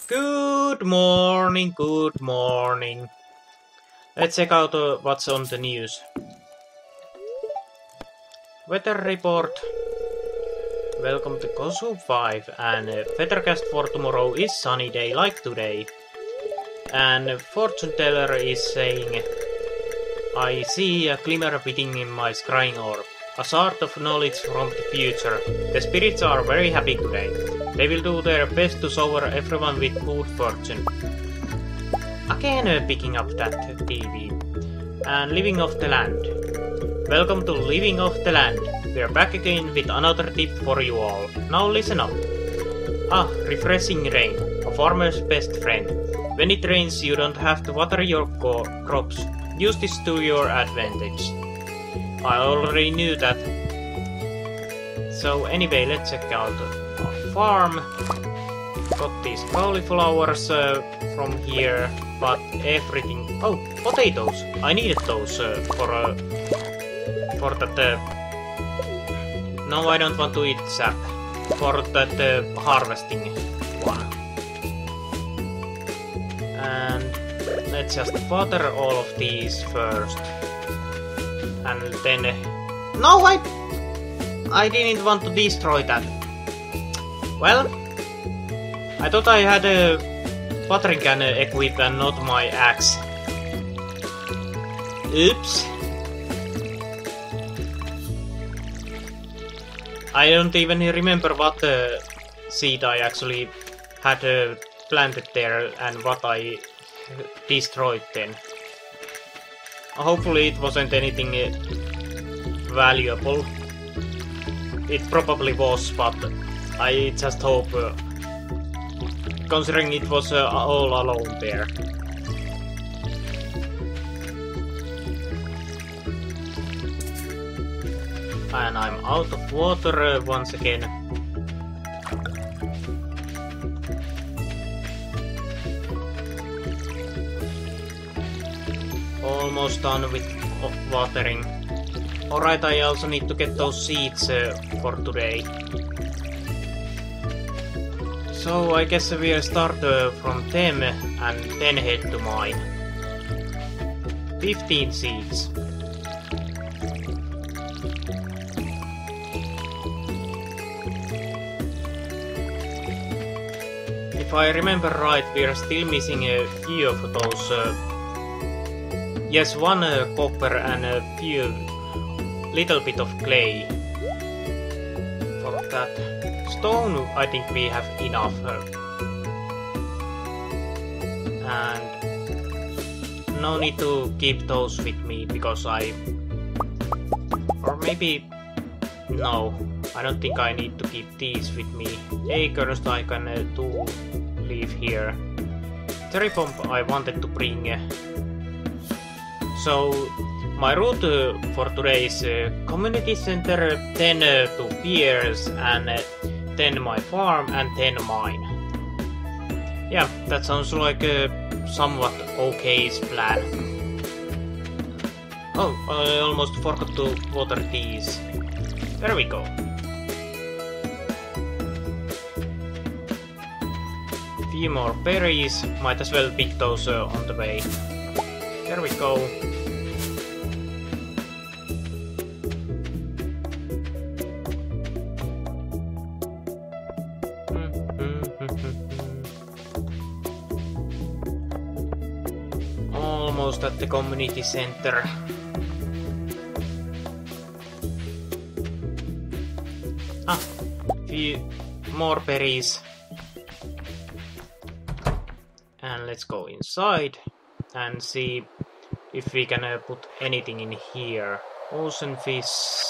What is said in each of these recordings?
Good morning, good morning. Let's check out what's on the news. Weather report. Welcome to Kosu 5 and weathercast for tomorrow is sunny day like today. And fortune teller is saying, I see a glimmer beating in my scrying orb. A sort of knowledge from the future. The spirits are very happy today. They will do their best to shower everyone with good fortune. Again picking up that TV. And Living Off the Land. Welcome to Living Off the Land. We're back again with another tip for you all. Now listen up. Refreshing rain. A farmer's best friend. When it rains you don't have to water your crops. Use this to your advantage. I already knew that. So anyway, let's check out our farm. Got these cauliflowers from here, but everything... Oh, potatoes! I needed those for that... No, I don't want to eat sap. For that harvesting one. And let's just water all of these first. And then... No, I didn't want to destroy that. Well, I thought I had a watering can equipped and not my axe. Oops. I don't even remember what seed I actually had planted there and what I destroyed then. Hopefully it wasn't anything valuable. It probably was, but I just hope, considering it was all alone there. And I'm out of water once again. Almost done with watering. Alright, I also need to get those seeds for today. So I guess we'll start from them and then head to mine. 15 seeds. If I remember right, we're still missing a few of those. Yes, one copper and a few little bit of clay. For that stone, I think we have enough. And no need to keep those with me because I... Or maybe... No, I don't think I need to keep these with me. Acres I can do leave here. Cherry bomb I wanted to bring. So my route for today is community center, then to piers, and then my farm, and then mine. Yeah, that sounds like a somewhat okay plan. Oh, I almost forgot to water these. There we go. Few more berries, might as well pick those on the way. There we go. Almost at the community center. Few more berries. And let's go inside and see if we can put anything in here. Ocean fish.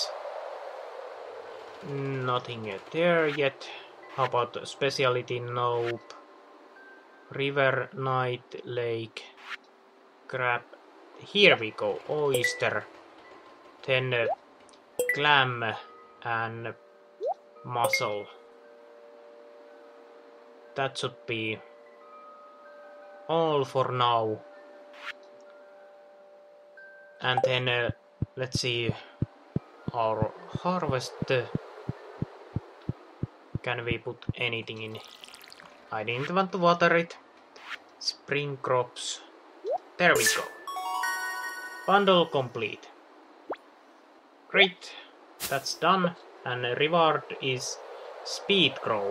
Nothing there yet. How about specialty? Nope. River, night, lake, crab. Here we go. Oyster. Then clam and mussel. That should be all for now. And then let's see our harvest. Can we put anything in I didn't want to water it. Spring crops. There we go. Bundle complete. Great. That's done. And the reward is speed grow.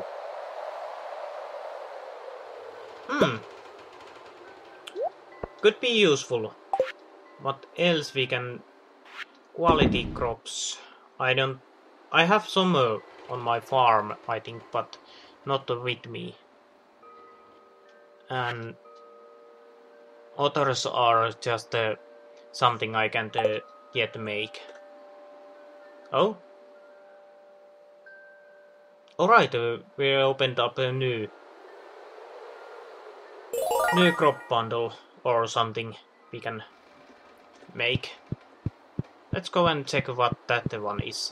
Could be useful. What else we can... Quality crops. I have some on my farm, I think, but not with me. And others are just something I can't yet make. Oh? Alright, we opened up a new crop bundle or something we can make. Let's go and check what that one is.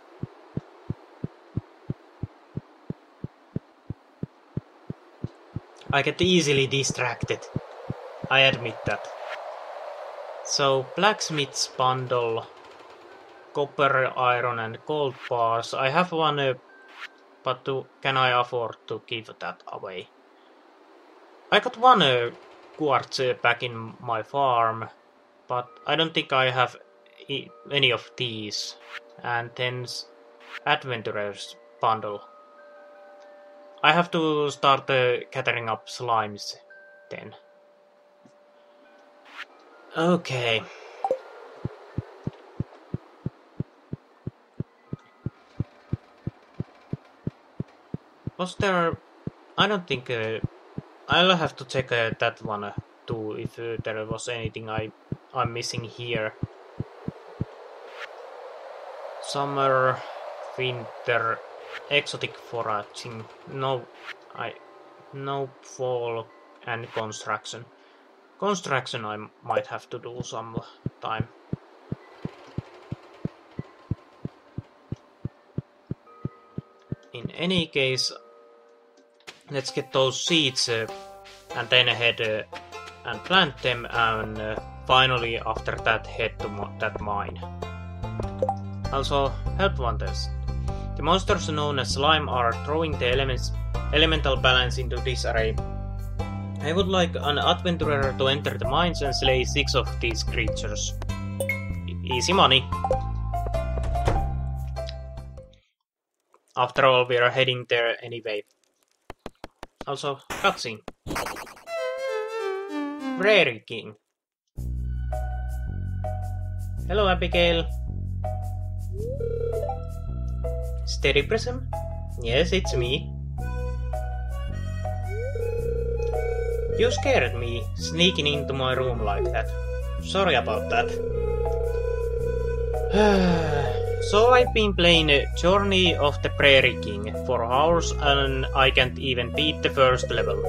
I get easily distracted. I admit that. So, blacksmith's bundle, copper, iron and gold bars. I have one, but can I afford to give that away? I got one quartz back in my farm, but I don't think I have any of these. And then adventurer's bundle. I have to start gathering up slimes then. Okay. Was there... I don't think... I'll have to check that one too, if there was anything I'm missing here. Summer, winter, exotic foraging, no fall and construction. Construction I might have to do some time. In any case, let's get those seeds and then head and plant them, and finally after that head to that mine. Also, help wonders. The monsters known as slime are throwing the elemental balance into disarray. I would like an adventurer to enter the mines and slay 6 of these creatures. Easy money. After all, we are heading there anyway. Also, cutscene. Prairie King. Hello, Abigail. Steady Prism? Yes, it's me. You scared me, sneaking into my room like that. Sorry about that. So I've been playing Journey of the Prairie King for hours and I can't even beat the first level.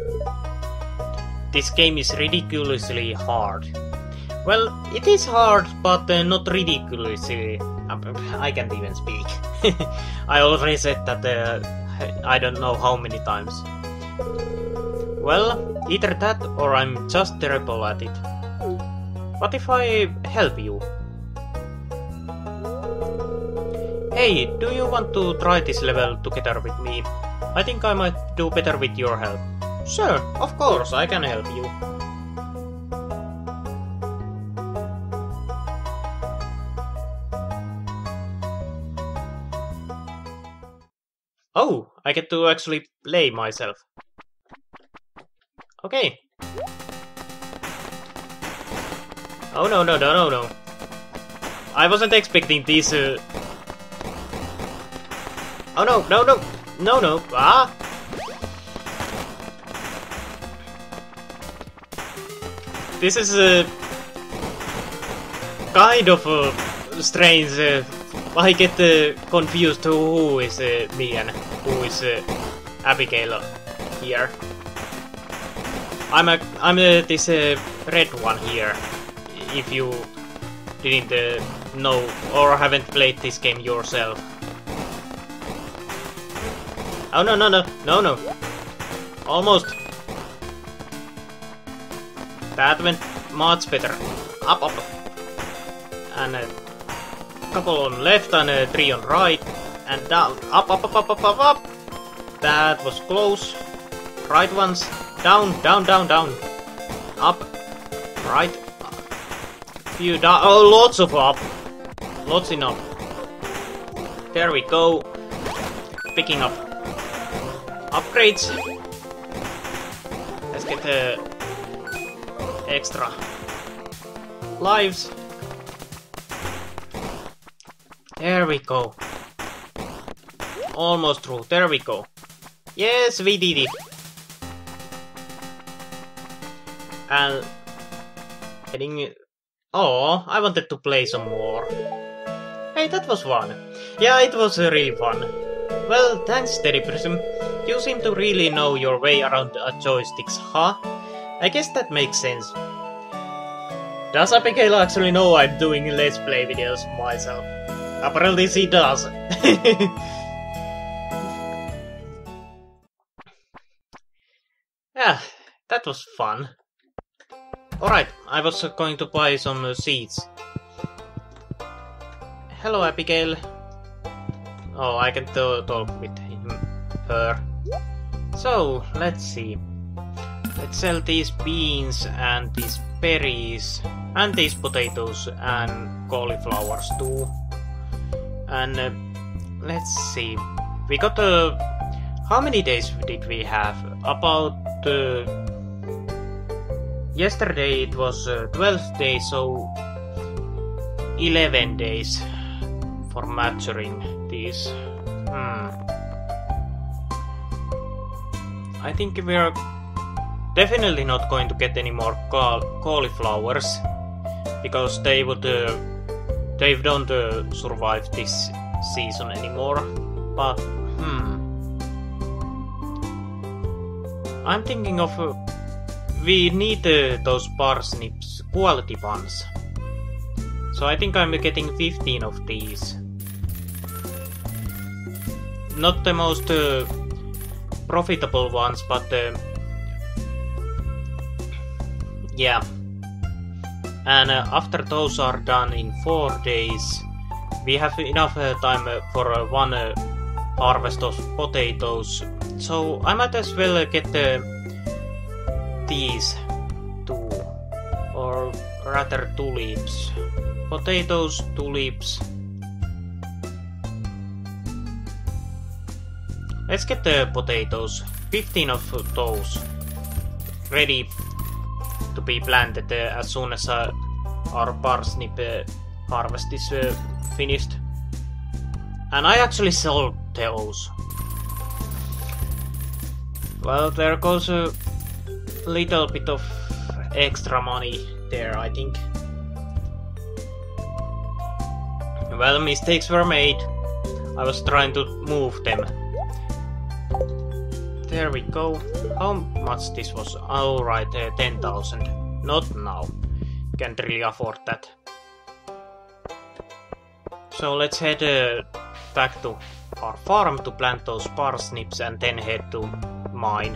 This game is ridiculously hard. Well, it is hard, but not ridiculously. I can't even speak. I already said that I don't know how many times. Well, either that or I'm just terrible at it. What if I help you? Hey, do you want to try this level together with me? I think I might do better with your help. Sure, of course, I can help you. Oh, I get to actually play myself. Okay. Oh no. I wasn't expecting these Oh no. Ah! This is kind of strange. I get confused who is me and who is Abigail here. I'm this red one here. If you didn't know or haven't played this game yourself. Oh no. Almost. That went much better. Up. And a couple on left and 3 on right. And down. Up. That was close. Right ones. Down, down, down, down. Up. Right. Few down. Oh, lots of up. Lots enough. There we go. Picking up upgrades. Let's get the extra lives. There we go. Almost through. There we go. Yes, we did it. And heading. Oh, I wanted to play some more. Hey, that was fun. Yeah, it was really fun. Well, thanks, Teddy Prism. You seem to really know your way around joysticks, huh? I guess that makes sense. Does Abigail actually know I'm doing Let's Play videos myself? Apparently she does. Yeah, that was fun. Alright, I was going to buy some seeds. Hello, Abigail. Oh, I can talk with her. So, let's see. Let's sell these beans and these berries and these potatoes and cauliflowers too. And let's see. We got how many days did we have? About yesterday it was 12 days, so 11 days for maturing these. I think we're definitely not going to get any more cauliflowers because they don't survive this season anymore. But I'm thinking of we need those parsnips, quality ones. So I think I'm getting 15 of these. Not the most profitable ones, but yeah. And after those are done in 4 days, we have enough time for one harvest of potatoes. So I might as well get these two, or rather tulips. Potatoes, tulips. Let's get the potatoes. 15 of those ready to be planted as soon as our parsnip harvest is finished. And I actually sold those. Well, there goes a little bit of extra money there, I think. Well, mistakes were made. I was trying to move them. There we go. How much this was? Alright, 10,000. Not now. Can't really afford that. So let's head back to our farm to plant those parsnips and then head to mine.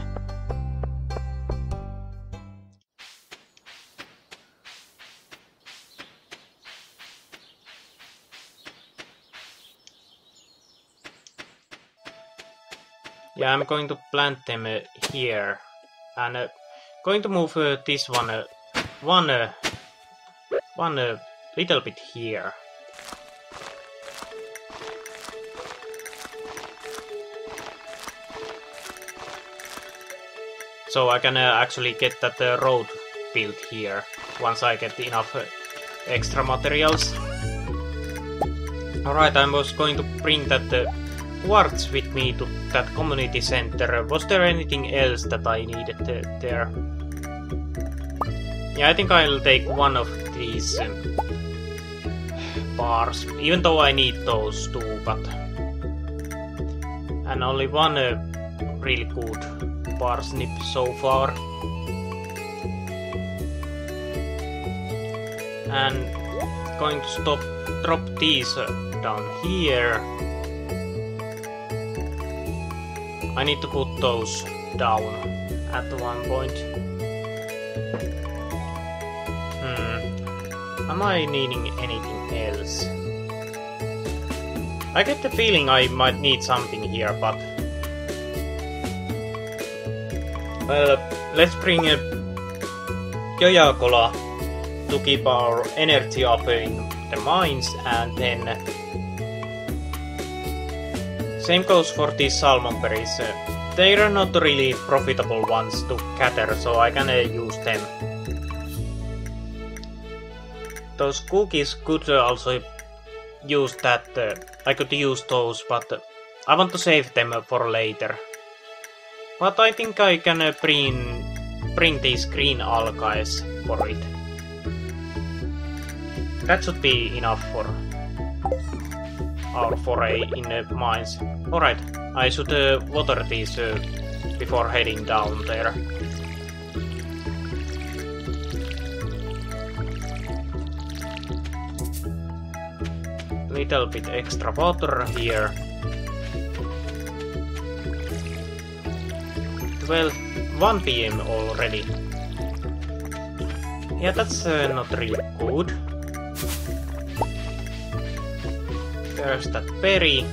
Yeah, I'm going to plant them here, and going to move this one little bit here. So I can actually get that road built here once I get enough extra materials. Alright, I was going to bring that quartz with me to that community center. Was there anything else that I needed there? Yeah, I think I'll take one of these bars, even though I need those too, but... And only one really good parsnip so far. And going to drop these down here. I need to put those down at one point. Am I needing anything else? I get the feeling I might need something here, but... Well, let's bring Joja-Cola to keep our energy up in the mines, and then same goes for these salmon berries. They are not really profitable ones to gather, so I can use them. Those cookies could also use that. I could use those, but I want to save them for later. But I think I can bring these green algae for it. That should be enough for our foray in the mines. Alright, I should water these before heading down there. Little bit extra water here. Well, 1 PM already. Yeah, that's not really good. There's that berry.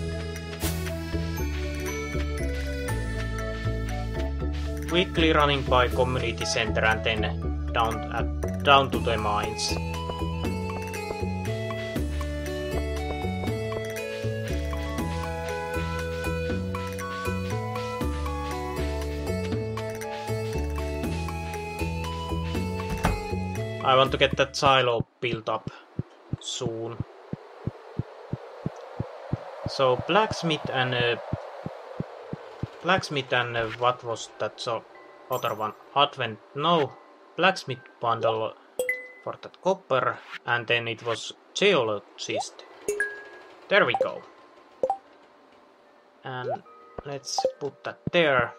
Quickly running by community center and then down to the mines. I want to get that silo built up soon. So blacksmith and what was that? So other one, Advent. No, blacksmith bundle for that copper, and then it was geologist. There we go. And let's put that there.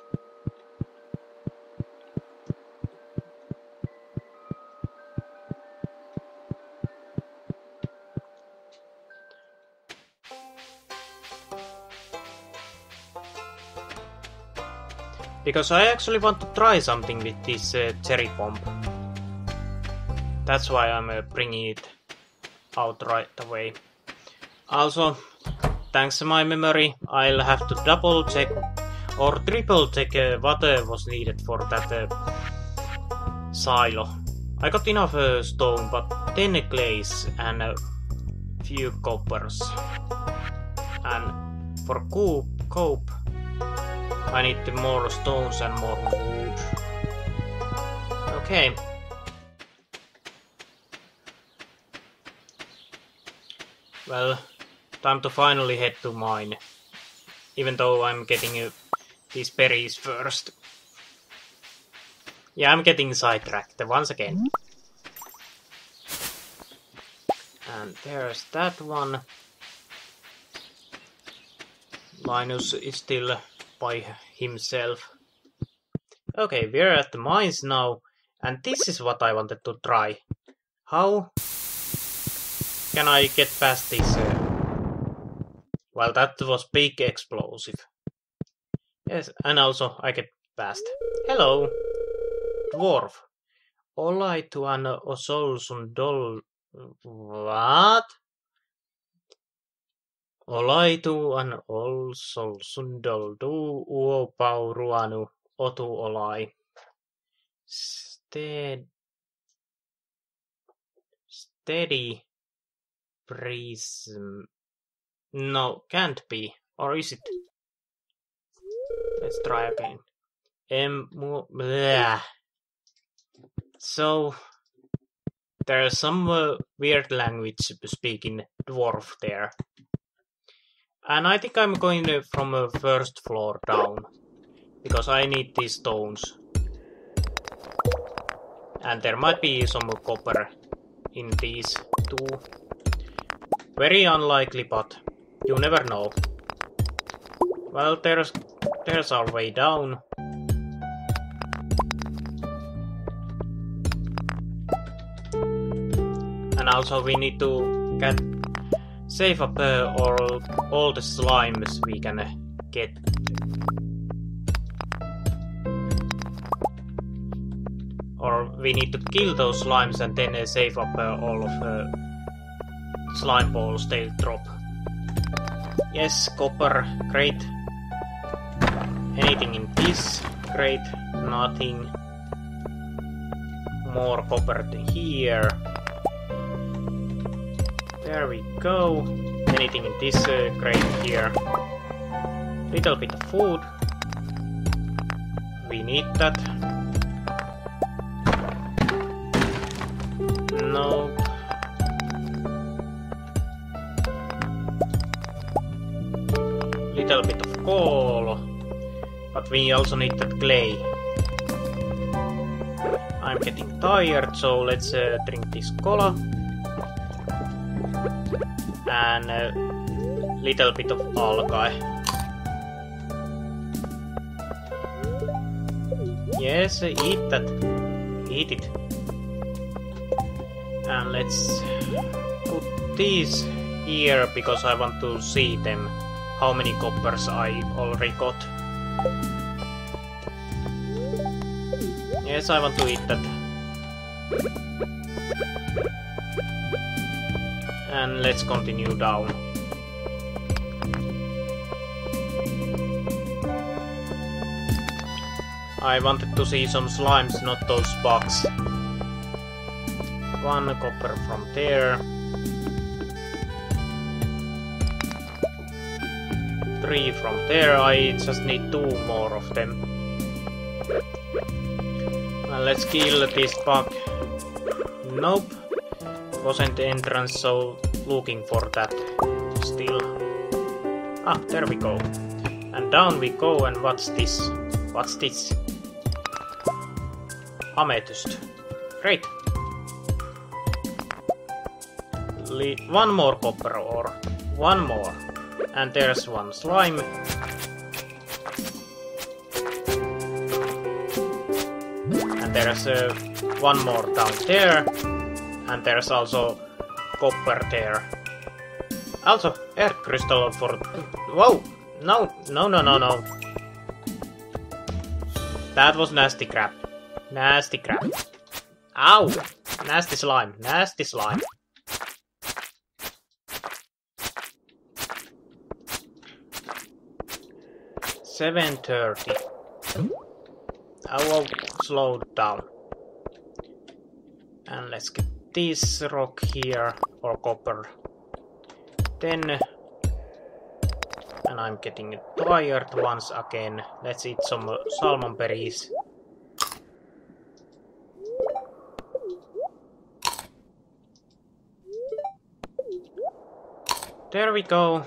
Because I actually want to try something with this cherry bomb. That's why I'm bringing it out right away. Also, thanks to my memory, I'll have to double check or triple check what was needed for that silo. I got enough stone, but 10 clays and a few coppers. And for cope, I need more stones and more wood. Okay. Well, time to finally head to mine. Even though I'm getting these berries first. Yeah, I'm getting sidetracked once again. And there's that one. Linus is still by himself. Okay, we're at the mines now, and this is what I wanted to try. How can I get past this? Well, that was big explosive. Yes, and also I get past. Hello, dwarf. Olaituan osolsundol. What? Olaituan osolsundol du uopauruanu otu olai. Steady prism. No, can't be. Or is it? Let's try again. So, there's some weird language speaking dwarf there. And I think I'm going from the first floor down. Because I need these stones. And there might be some copper in these too. Very unlikely, but you never know. Well, there's our way down. And also we need to save up all the slimes we can get. Or we need to kill those slimes and then save up all of slime balls they'll drop. Yes, copper, great. Anything in this? Great, nothing. More copper here. There we go. Anything in this crate here? Little bit of food. We need that. Nope. Little bit of coal. But we also need that clay. I'm getting tired, so let's drink this cola. And a little bit of algae. Yes, eat that. Eat it. And let's put these here because I want to see them. How many coppers I already got. Yes, I want to eat that. And let's continue down. I wanted to see some slimes, not those bugs. 1 copper from there. 3 from there. I just need 2 more of them. Well, let's kill this bug. Nope. Wasn't the entrance, so looking for that still. Ah, there we go. And down we go, and what's this? What's this? Amethyst. Great. 1 more copper ore. 1 more. And there's 1 slime. And there's 1 more down there. And there's also copper there. Also, air crystal for... Whoa! No, no, no, no, no. That was nasty crap. Nasty crap. Ow! Nasty slime. Nasty slime. $7.30. I will slow down. And let's get this rock here, or copper. Then, and I'm getting tired once again. Let's eat some salmon berries. There we go.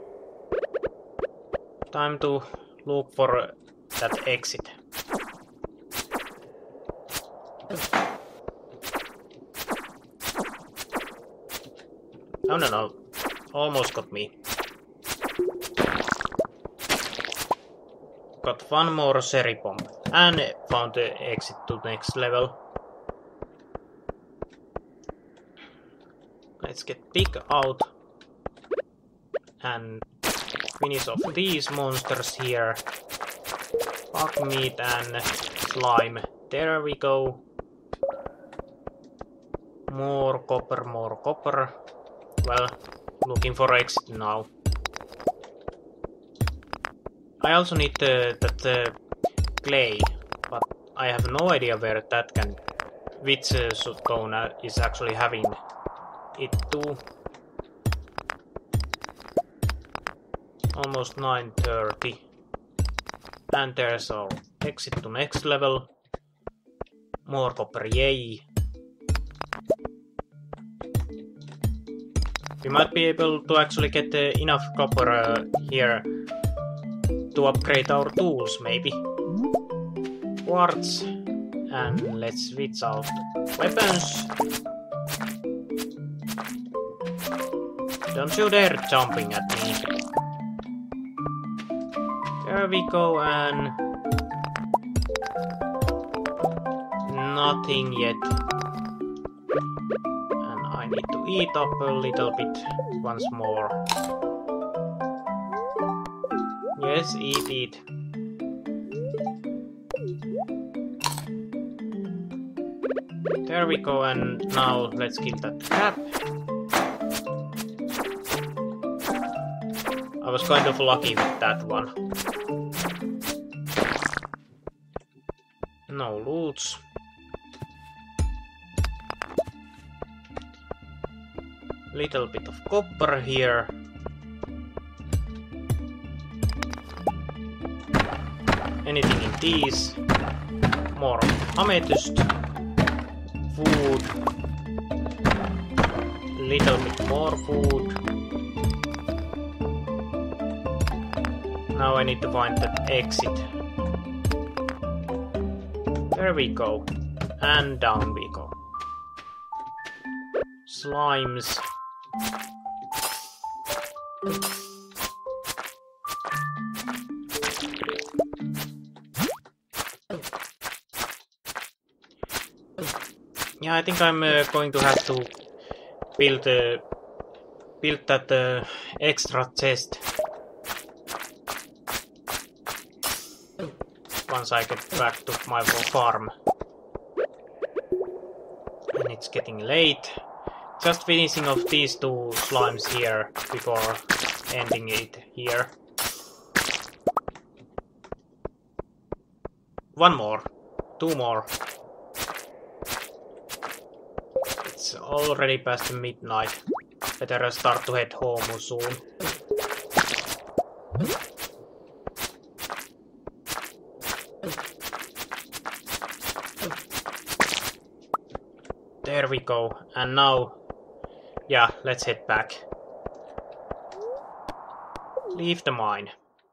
Time to look for that exit. Oh no no, almost got me. Got 1 more Sherry bomb and found the exit to next level. Let's get big out and finish off these monsters here. Bug meat and slime. There we go. More copper, more copper. Well, looking for exit now. I also need that clay, but I have no idea where that can... which zone is actually having it too. Almost 9:30. And there's our exit to next level. More copper, yay! We might be able to actually get enough copper here to upgrade our tools, maybe. Quartz. And let's switch out weapons. Don't you dare jumping at me. There we go, and... nothing yet. And I need to eat up a little bit once more. Yes, eat. There we go, and now let's kill that crab. I was kind of lucky with that one. No loots. Little bit of copper here. Anything in these? More amethyst. Food. Little bit more food. Now I need to find the exit. There we go. And down we go. Slimes. Yeah, I think I'm going to have to build that extra chest once I get back to my farm. And it's getting late. Just finishing off these two slimes here before ending it here. One more. Two more. It's already past midnight. Better start to head home soon. There we go. And now, yeah, let's head back. Leave the mine.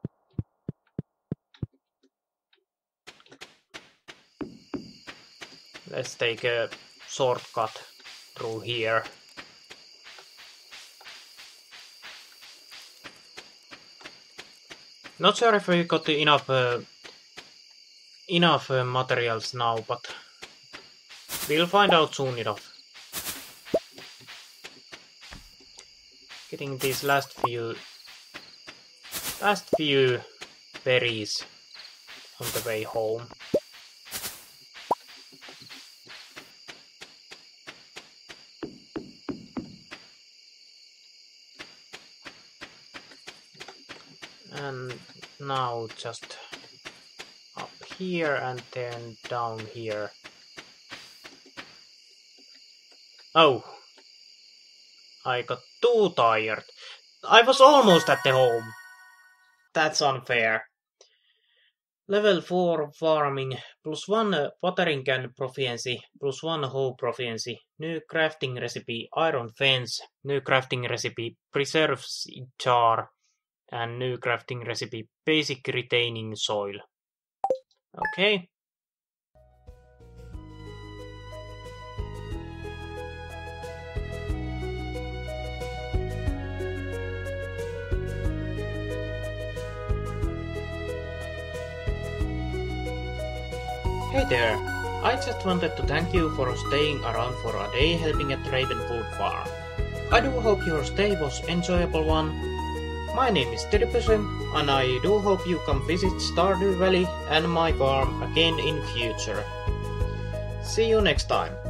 Let's take a shortcut through here. Not sure if we got enough materials now, but we'll find out soon enough. Getting these last few berries on the way home. And now just up here and then down here. Oh, I got too tired. I was almost at the home. That's unfair. Level 4 farming, +1 watering can proficiency, +1 hoe proficiency, new crafting recipe iron fence, new crafting recipe preserves jar, and new crafting recipe basic retaining soil. Okay. Hey there, I just wanted to thank you for staying around for a day helping at Ravenwood Farm. I do hope your stay was an enjoyable one. My name is Tirpysy, and I do hope you come visit Stardew Valley and my farm again in future. See you next time.